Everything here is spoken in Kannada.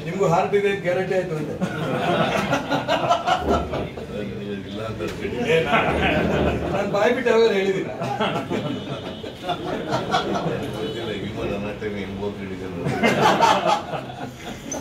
ನಿಮ್ಗೂ ಹಾರ್ಟ್ ಇದೆ ಗ್ಯಾರಂಟಿ ಆಯ್ತು ಅಂತ. ನಾನು ಬಾಯ್ ಬಿಟ್ಟು ಯಾವಾಗ ಹೇಳಿದಿನ ವಿಮಾನ